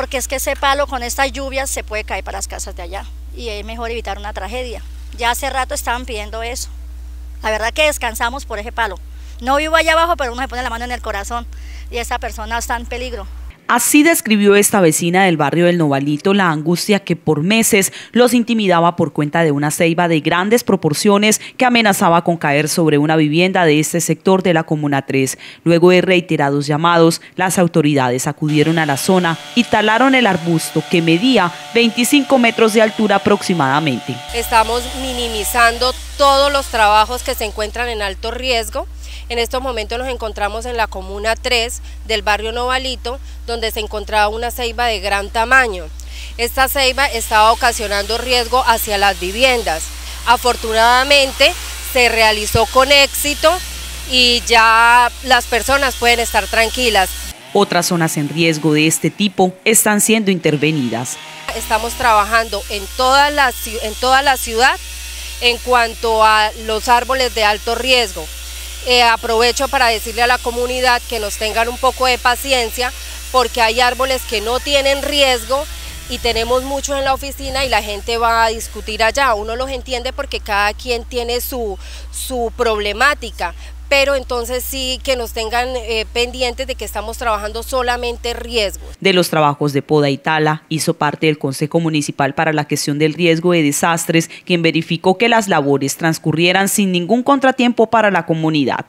porque es que ese palo con estas lluvias se puede caer para las casas de allá y es mejor evitar una tragedia. Ya hace rato estaban pidiendo eso. La verdad que descansamos por ese palo. No vivo allá abajo, pero uno se pone la mano en el corazón y esa persona está en peligro. Así describió esta vecina del barrio del Novalito la angustia que por meses los intimidaba por cuenta de una ceiba de grandes proporciones que amenazaba con caer sobre una vivienda de este sector de la Comuna 3. Luego de reiterados llamados, las autoridades acudieron a la zona y talaron el arbusto que medía 25 metros de altura aproximadamente. Estamos minimizando todos los trabajos que se encuentran en alto riesgo. En estos momentos nos encontramos en la Comuna 3 del barrio Novalito, donde se encontraba una ceiba de gran tamaño. Esta ceiba estaba ocasionando riesgo hacia las viviendas. Afortunadamente se realizó con éxito y ya las personas pueden estar tranquilas. Otras zonas en riesgo de este tipo están siendo intervenidas. Estamos trabajando en toda la ciudad en cuanto a los árboles de alto riesgo. Aprovecho para decirle a la comunidad que nos tengan un poco de paciencia porque hay árboles que no tienen riesgo y tenemos muchos en la oficina y la gente va a discutir allá. Uno los entiende porque cada quien tiene su problemática, pero entonces sí que nos tengan pendientes de que estamos trabajando solamente riesgos. De los trabajos de poda y tala hizo parte el Consejo Municipal para la Gestión del Riesgo de Desastres, quien verificó que las labores transcurrieran sin ningún contratiempo para la comunidad.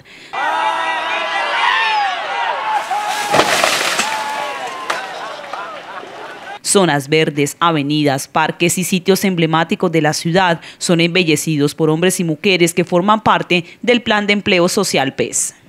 Zonas verdes, avenidas, parques y sitios emblemáticos de la ciudad son embellecidos por hombres y mujeres que forman parte del Plan de Empleo Social PES.